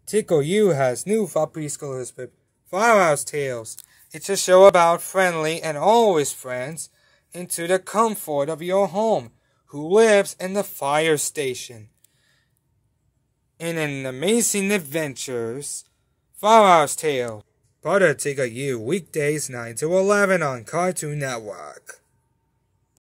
Tickle U has new for preschoolers with Firehouse Tales. It's a show about friendly and always friends into the comfort of your home who lives in the fire station. In an amazing adventures, Firehouse Tales. Part of Tickle U, weekdays 9 to 11 on Cartoon Network.